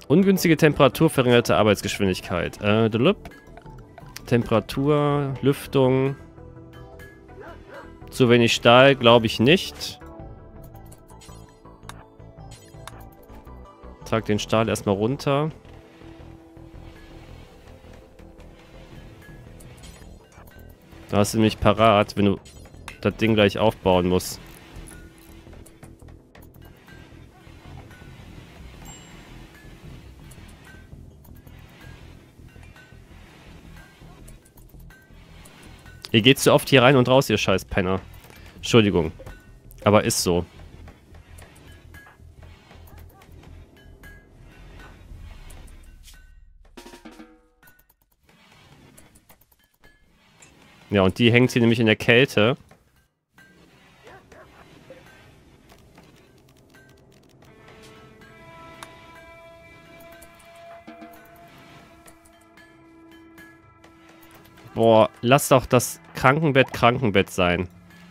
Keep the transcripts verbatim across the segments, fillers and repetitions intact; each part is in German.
Ungünstige Temperatur, verringerte Arbeitsgeschwindigkeit. Äh, delup. Temperatur, Lüftung. Zu wenig Stahl, glaube ich nicht. Trag den Stahl erstmal runter. Da hast du nämlich parat, wenn du das Ding gleich aufbauen musst. Ihr geht zu oft hier rein und raus, ihr scheiß Penner. Entschuldigung. Aber ist so. Ja, und die hängt hier nämlich in der Kälte. Boah, lass doch das Krankenbett Krankenbett sein.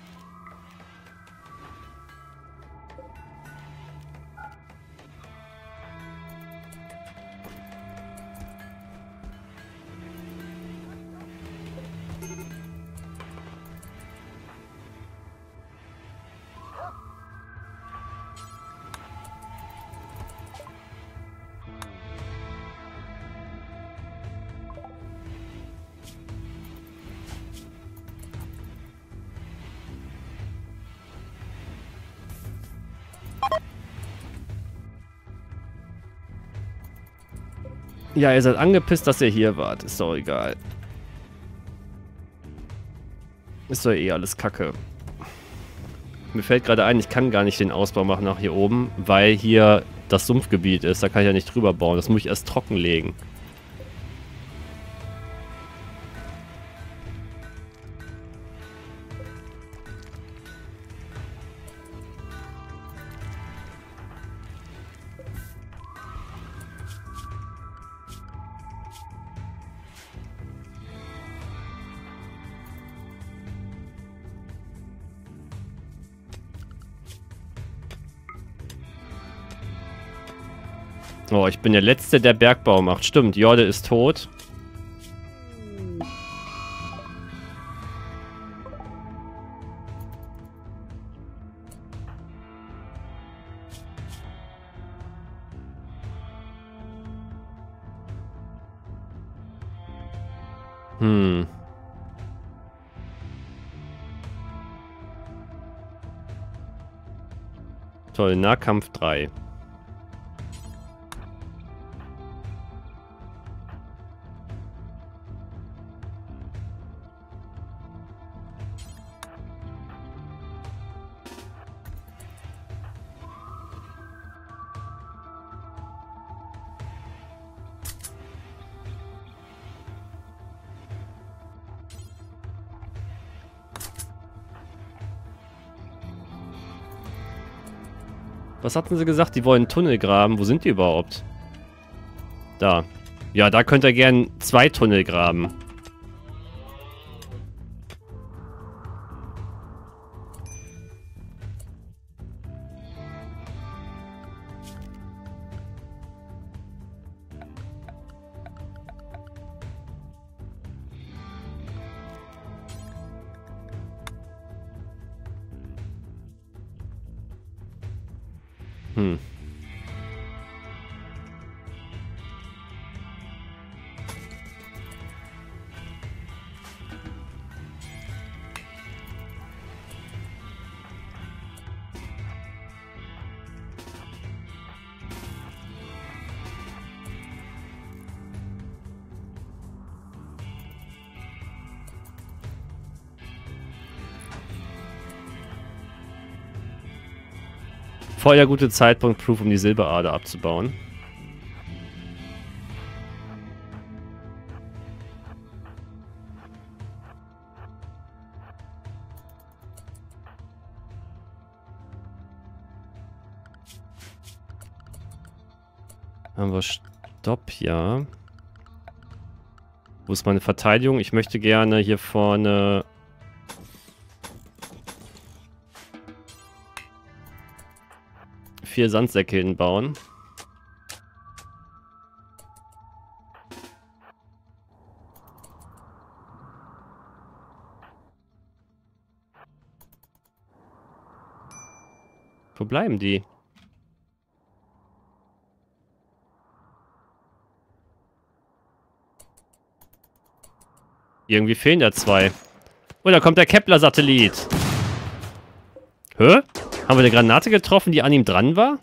Ja, ihr seid angepisst, dass ihr hier wart. Ist doch egal. Ist doch eh alles Kacke. Mir fällt gerade ein, ich kann gar nicht den Ausbau machen nach hier oben, weil hier das Sumpfgebiet ist. Da kann ich ja nicht drüber bauen. Das muss ich erst trockenlegen. Oh, ich bin der Letzte, der Bergbau macht. Stimmt, Jorde ist tot. Hm. Toll, Nahkampf drei. Was hatten sie gesagt? Die wollen einen Tunnel graben. Wo sind die überhaupt? Da. Ja, da könnt ihr gern zwei Tunnel graben. Hm. Voll der gute Zeitpunkt, Proof, um die Silberader abzubauen. Haben wir Stopp, ja. Wo ist meine Verteidigung? Ich möchte gerne hier vorne... vier Sandsäcke hinbauen. Wo bleiben die? Irgendwie fehlen da zwei. Oh, da kommt der Kepler-Satellit. Hä? Haben wir eine Granate getroffen, die an ihm dran war?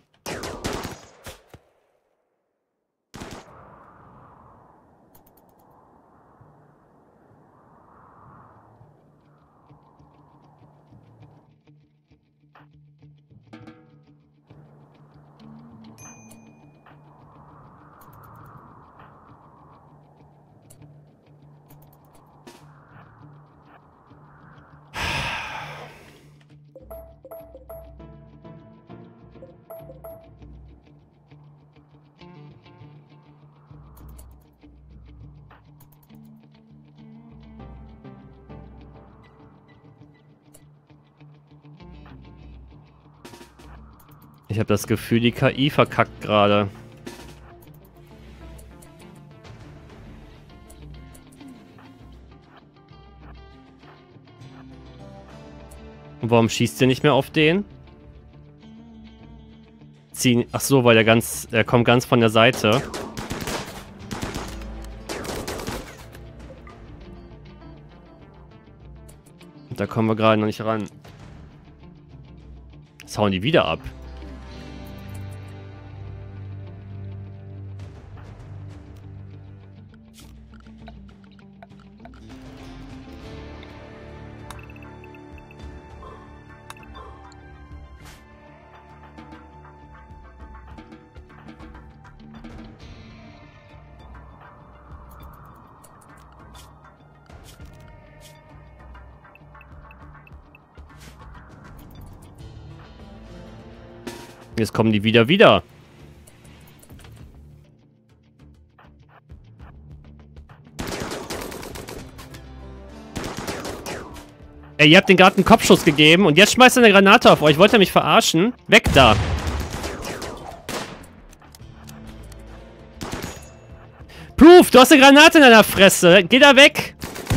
Ich habe das Gefühl, die K I verkackt gerade. Und warum schießt ihr nicht mehr auf den? Ziehen. Ach so, weil der ganz, er kommt ganz von der Seite. Und da kommen wir gerade noch nicht ran. Jetzt hauen die wieder ab. Jetzt kommen die wieder wieder. Ey, ihr habt den gerade einen Kopfschuss gegeben und jetzt schmeißt er eine Granate auf euch. Wollt ihr mich verarschen? Weg da. Proof, du hast eine Granate in deiner Fresse. Geh da weg.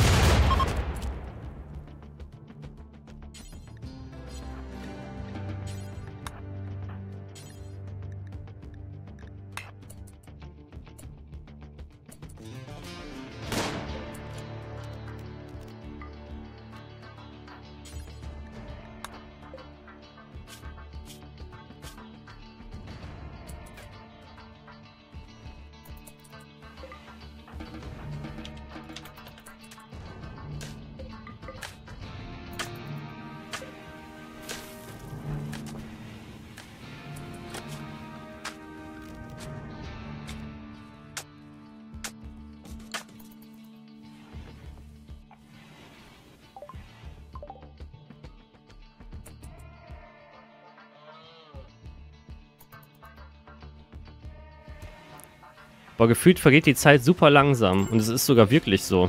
Aber gefühlt vergeht die Zeit super langsam. Und es ist sogar wirklich so.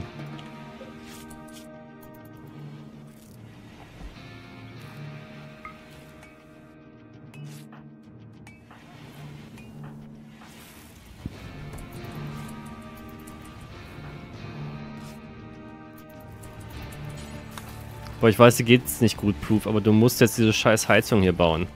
Boah, ich weiß, dir geht's nicht gut, Proof, aber du musst jetzt diese scheiß Heizung hier bauen.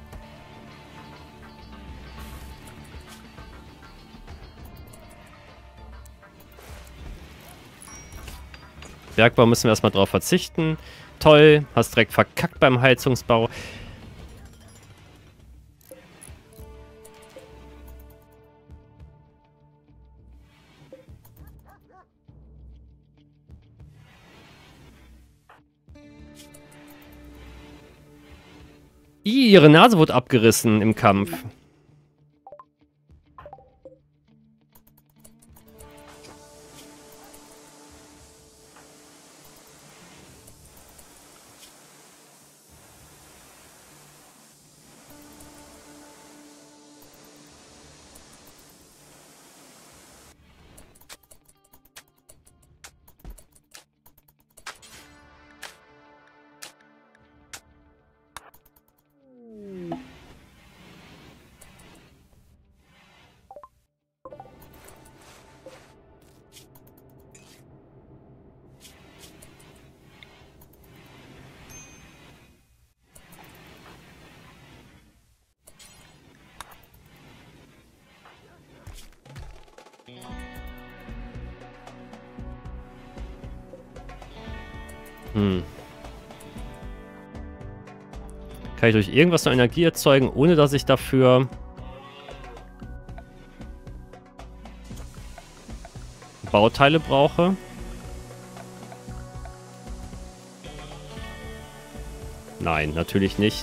Bergbau müssen wir erstmal drauf verzichten. Toll, hast direkt verkackt beim Heizungsbau. Ih, ihre Nase wurde abgerissen im Kampf. Hm. Kann ich durch irgendwas noch Energie erzeugen, ohne dass ich dafür Bauteile brauche? Nein, natürlich nicht.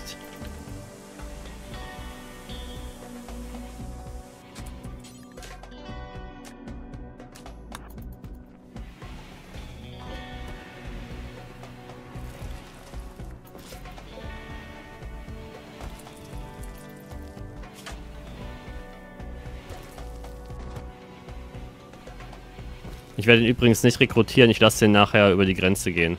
Ich werde ihn übrigens nicht rekrutieren, ich lasse den nachher über die Grenze gehen.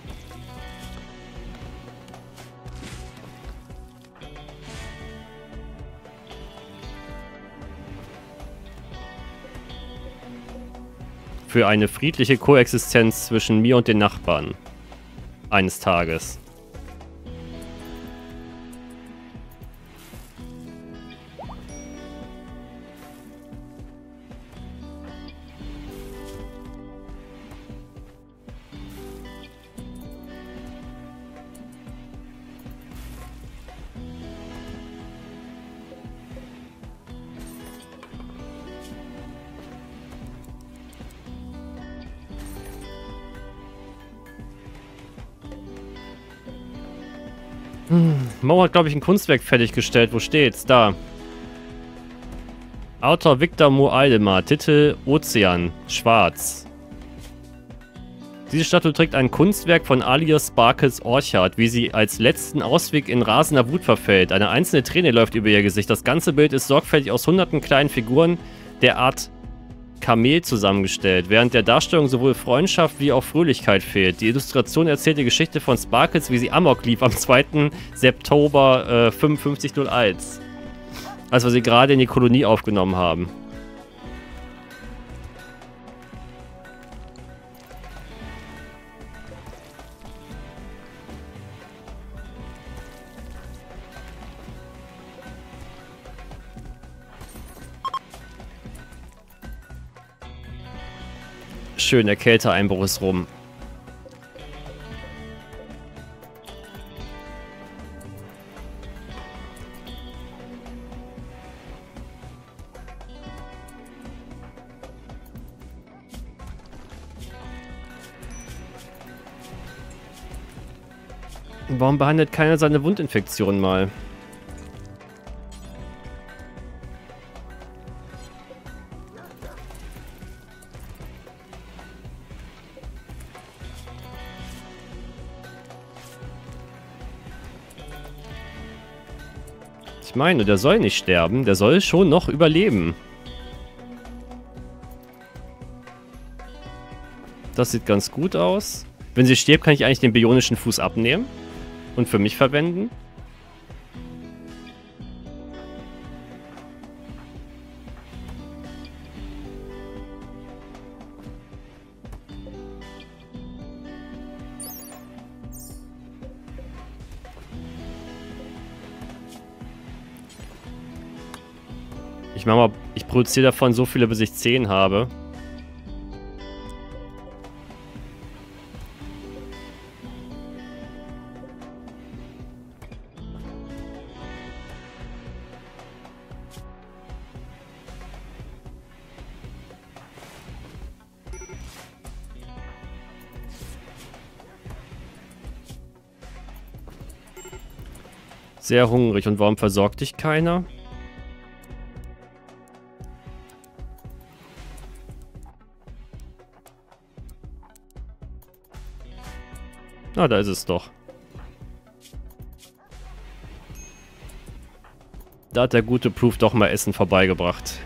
Für eine friedliche Koexistenz zwischen mir und den Nachbarn. Eines Tages. Hm. Mo hat, glaube ich, ein Kunstwerk fertiggestellt. Wo steht's? Da. Autor Victor Moaldemar. Titel Ozean. Schwarz. Diese Statue trägt ein Kunstwerk von Alias Sparkles Orchard, wie sie als letzten Ausweg in rasender Wut verfällt. Eine einzelne Träne läuft über ihr Gesicht. Das ganze Bild ist sorgfältig aus hunderten kleinen Figuren der Art Kamel zusammengestellt, während der Darstellung sowohl Freundschaft wie auch Fröhlichkeit fehlt. Die Illustration erzählt die Geschichte von Sparkles, wie sie Amok lief am zweiten September äh, fünfundfünfzig null eins. Als wir sie gerade in die Kolonie aufgenommen haben. Schön, der Kälteeinbruch ist rum. Warum behandelt keiner seine Wundinfektion mal? Ich meine, der soll nicht sterben, der soll schon noch überleben. Das sieht ganz gut aus. Wenn sie stirbt, kann ich eigentlich den bionischen Fuß abnehmen und für mich verwenden. Ich mach mal, ich produziere davon so viele, bis ich zehn habe. Sehr hungrig. Und warum versorgt dich keiner? Ah, da ist es doch. Da hat der gute Proof doch mal Essen vorbeigebracht.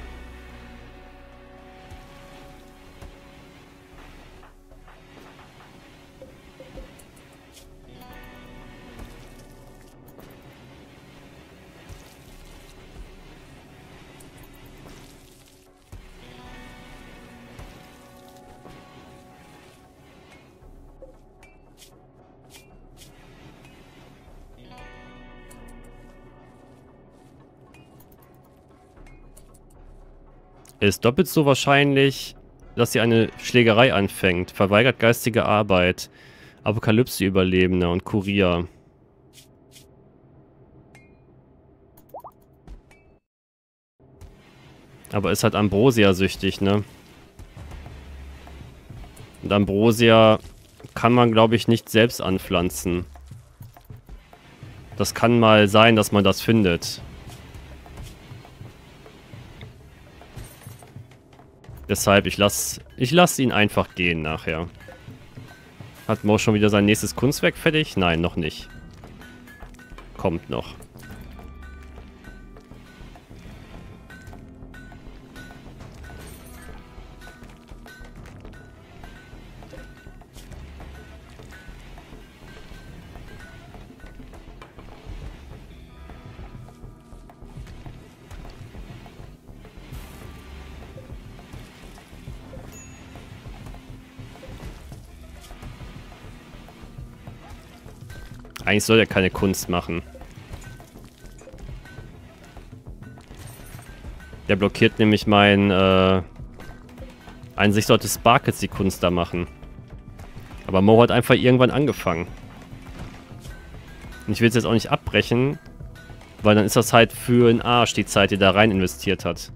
Es ist doppelt so wahrscheinlich, dass sie eine Schlägerei anfängt. Verweigert geistige Arbeit. Apokalypse-Überlebender und Kurier. Aber ist halt Ambrosia-süchtig, ne? Und Ambrosia kann man, glaube ich, nicht selbst anpflanzen. Das kann mal sein, dass man das findet. Deshalb, ich lasse ich lass ihn einfach gehen nachher. Hat Mo schon wieder sein nächstes Kunstwerk fertig? Nein, noch nicht. Kommt noch. Eigentlich soll er keine Kunst machen. Der blockiert nämlich mein, äh... Eigentlich sollte Sparkles die Kunst da machen. Aber Mo hat einfach irgendwann angefangen. Und ich will es jetzt auch nicht abbrechen, weil dann ist das halt für den Arsch, die Zeit, die da rein investiert hat.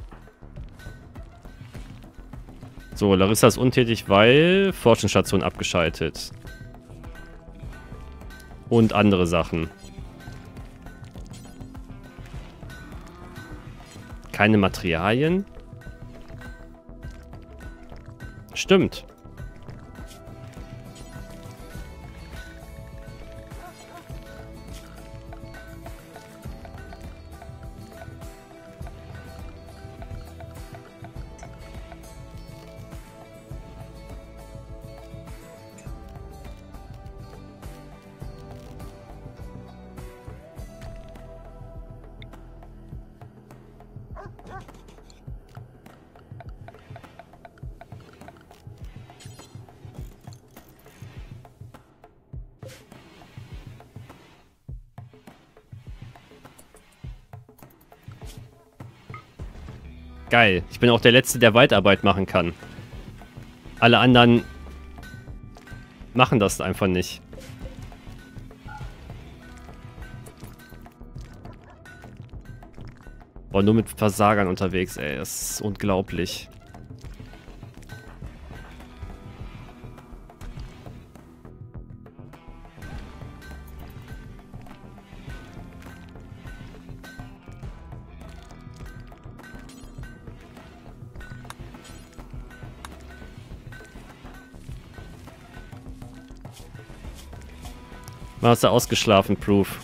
So, Larissa ist untätig, weil Forschungsstation abgeschaltet. Und andere Sachen. Keine Materialien? Stimmt. Geil. Ich bin auch der Letzte, der Waldarbeit machen kann. Alle anderen machen das einfach nicht. Boah, nur mit Versagern unterwegs, ey. Das ist unglaublich. Hast du ausgeschlafen, Proof?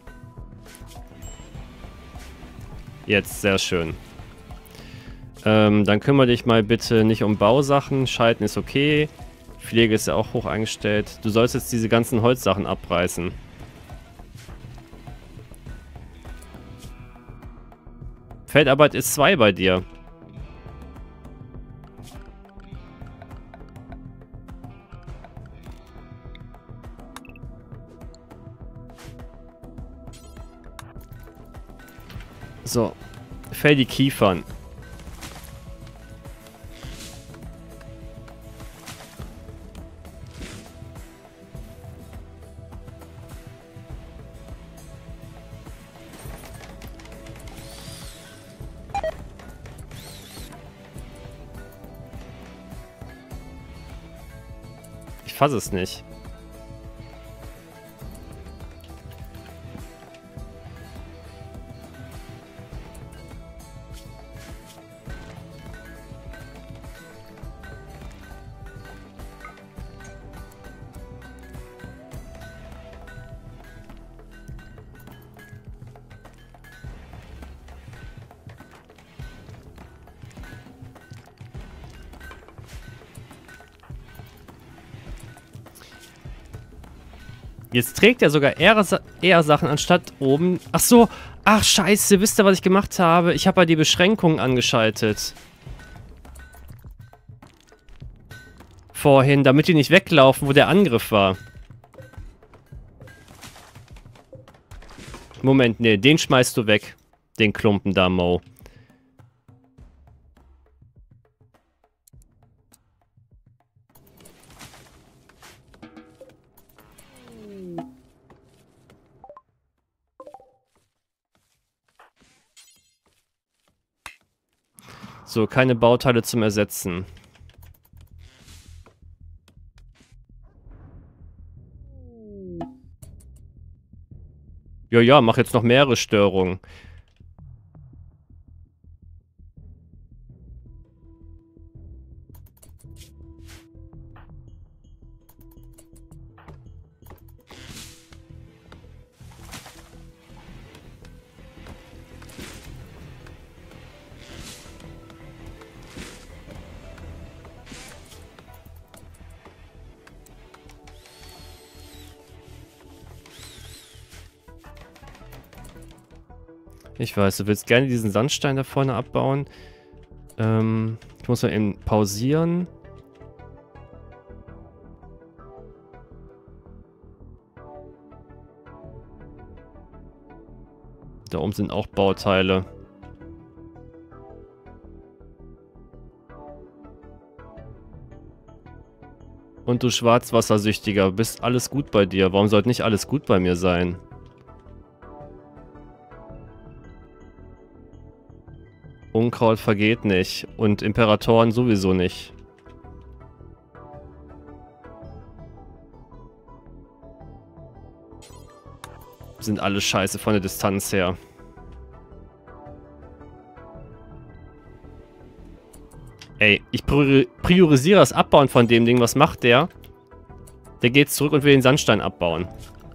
Jetzt, sehr schön. Ähm, dann kümmere dich mal bitte nicht um Bausachen. Schalten ist okay. Pflege ist ja auch hoch eingestellt. Du sollst jetzt diese ganzen Holzsachen abreißen. Feldarbeit ist zwei bei dir. So, fäll die Kiefern. Ich fasse es nicht. Jetzt trägt er sogar eher, eher Sachen anstatt oben. Ach so. Ach, scheiße. Wisst ihr, was ich gemacht habe? Ich habe ja die Beschränkungen angeschaltet. Vorhin, damit die nicht weglaufen, wo der Angriff war. Moment, nee. Den schmeißt du weg. Den Klumpen da, Mo. So, keine Bauteile zum Ersetzen. Ja, ja, mach jetzt noch mehrere Störungen. Ich weiß, du willst gerne diesen Sandstein da vorne abbauen. Ähm, ich muss mal eben pausieren. Da oben sind auch Bauteile. Und du Schwarzwassersüchtiger, bist alles gut bei dir. Warum sollte nicht alles gut bei mir sein? Unkraut vergeht nicht. Und Imperatoren sowieso nicht. Sind alle scheiße von der Distanz her. Ey, ich priorisiere das Abbauen von dem Ding. Was macht der? Der geht zurück und will den Sandstein abbauen.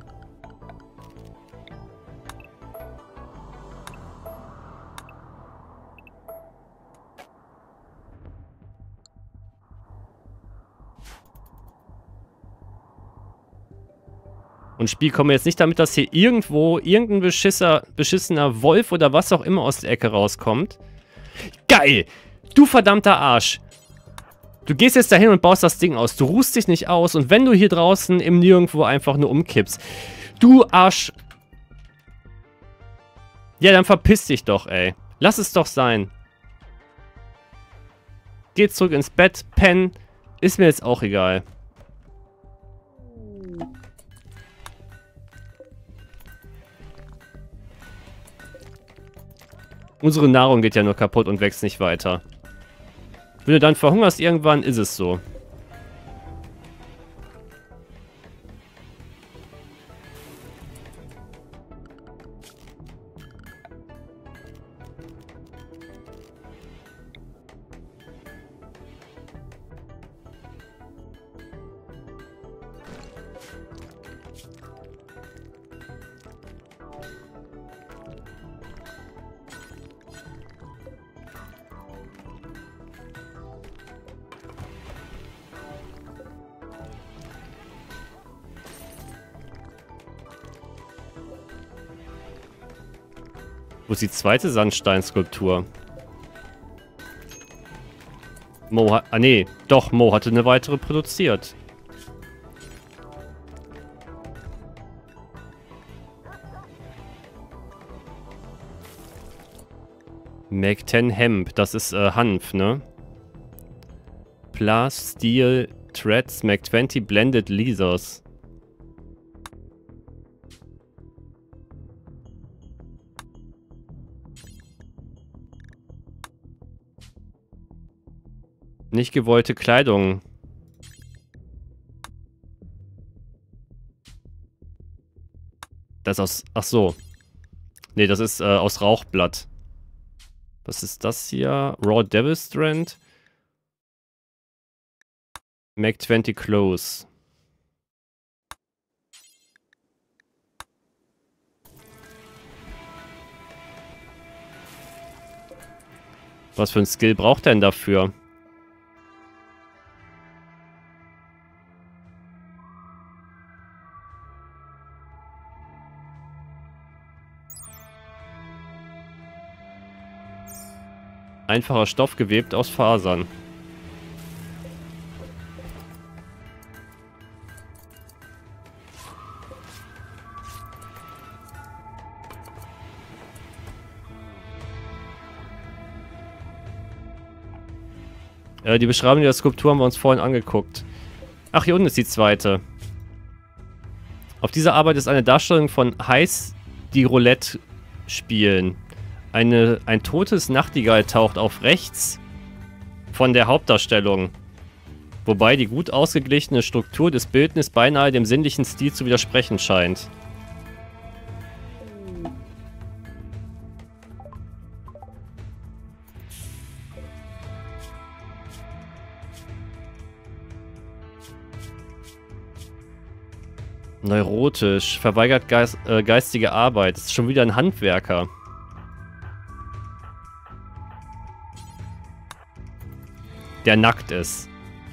Und Spiel, komme jetzt nicht damit, dass hier irgendwo irgendein beschisser, beschissener Wolf oder was auch immer aus der Ecke rauskommt. Geil! Du verdammter Arsch! Du gehst jetzt dahin und baust das Ding aus. Du ruhst dich nicht aus und wenn du hier draußen im Nirgendwo einfach nur umkippst. Du Arsch! Ja, dann verpiss dich doch, ey. Lass es doch sein. Geh zurück ins Bett, pennen. Ist mir jetzt auch egal. Unsere Nahrung geht ja nur kaputt und wächst nicht weiter. Wenn du dann verhungerst irgendwann, ist es so. Wo ist die zweite Sandsteinskulptur? Mo hat... Ah, nee. Doch, Mo hatte eine weitere produziert. Make ten Hemp. Das ist äh, Hanf, ne? Plus Steel Threads. Make twenty Blended Leathers. Nicht gewollte Kleidung. Das aus... Ach so. Nee, das ist äh, aus Rauchblatt. Was ist das hier? Raw Devil Strand. Make twenty Clothes. Was für ein Skill braucht er denn dafür? Einfacher Stoff gewebt aus Fasern. Äh, die Beschreibung der Skulptur haben wir uns vorhin angeguckt. Ach, hier unten ist die zweite. Auf dieser Arbeit ist eine Darstellung von Heiß, die Roulette spielen. Eine, ein totes Nachtigall taucht auf rechts von der Hauptdarstellung. Wobei die gut ausgeglichene Struktur des Bildnisses beinahe dem sinnlichen Stil zu widersprechen scheint. Neurotisch, verweigert Geist, äh, geistige Arbeit. Das ist schon wieder ein Handwerker. Der nackt ist.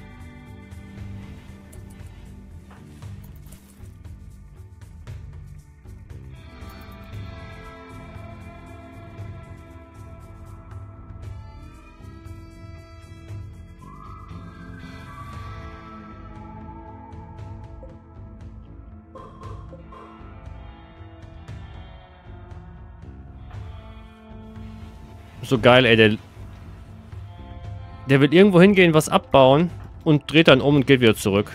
So geil, ey, der... Der will irgendwo hingehen, was abbauen und dreht dann um und geht wieder zurück.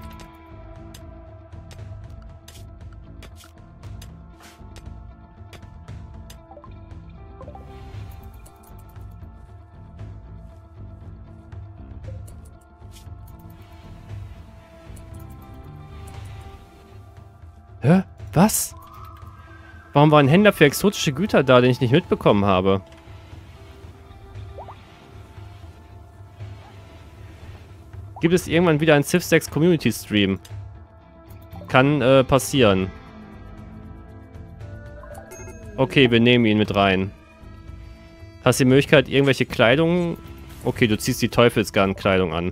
Hä? Was? Warum war ein Händler für exotische Güter da, den ich nicht mitbekommen habe? Gibt es irgendwann wieder einen Civ sechs Community Stream? Kann äh, passieren. Okay, wir nehmen ihn mit rein. Hast du die Möglichkeit, irgendwelche Kleidung... Okay, du ziehst die Teufelsgarn-Kleidung an.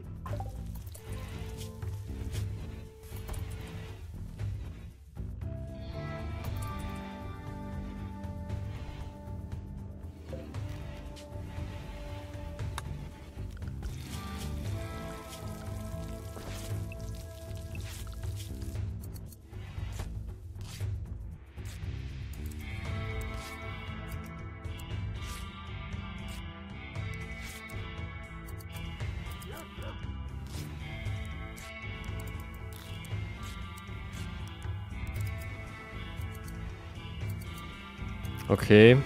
Okay.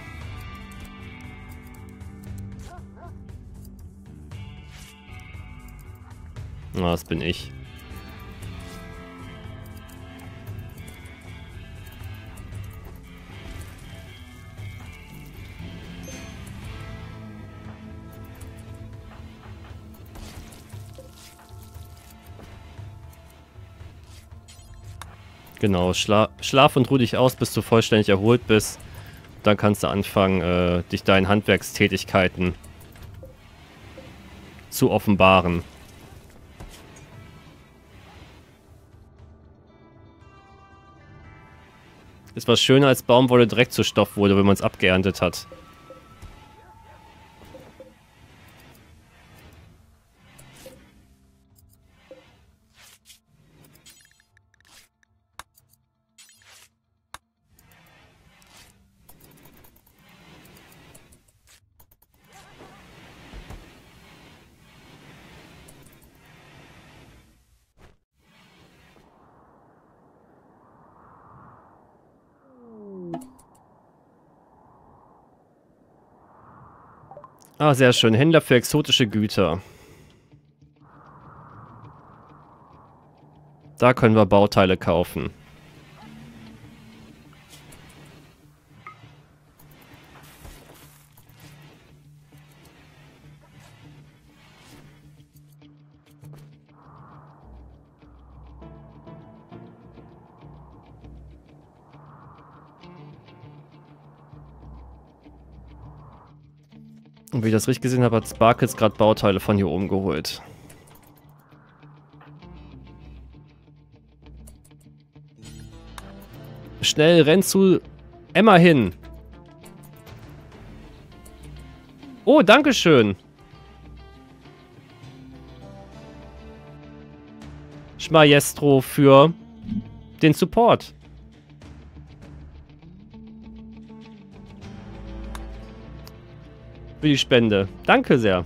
Ah, das bin ich. Genau, schla schlaf und ruh dich aus, bis du vollständig erholt bist. Dann kannst du anfangen, äh, dich deinen Handwerkstätigkeiten zu offenbaren. Ist was schöner als Baumwolle direkt zu Stoff wurde, wenn man es abgeerntet hat. Ah, sehr schön. Händler für exotische Güter. Da können wir Bauteile kaufen. Und wie ich das richtig gesehen habe, hat Sparkles gerade Bauteile von hier oben geholt. Schnell, renn zu Emma hin. Oh, dankeschön. Schmajestro für den Support. Für die Spende. Danke sehr.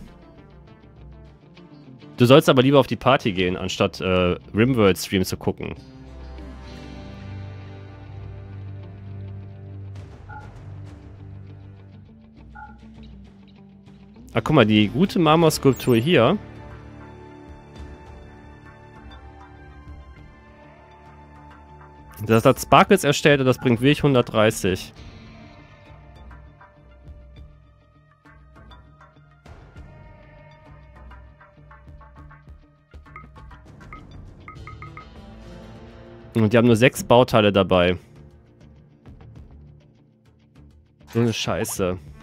Du sollst aber lieber auf die Party gehen, anstatt äh, Rimworld-Stream zu gucken. Ah, guck mal, die gute Marmorskulptur hier. Das hat Sparkles erstellt und das bringt wirklich hundertdreißig. Und die haben nur sechs Bauteile dabei. So eine Scheiße.